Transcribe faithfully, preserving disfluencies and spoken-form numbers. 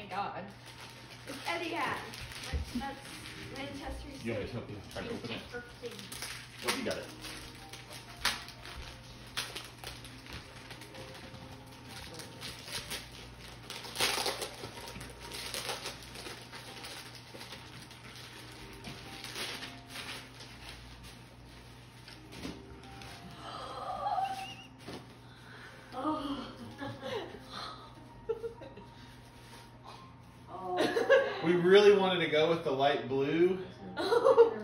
god. It's Etihad. That's, that's Manchester City. You want me to help you try to open it? Hope you got it. We really wanted to go with the light blue,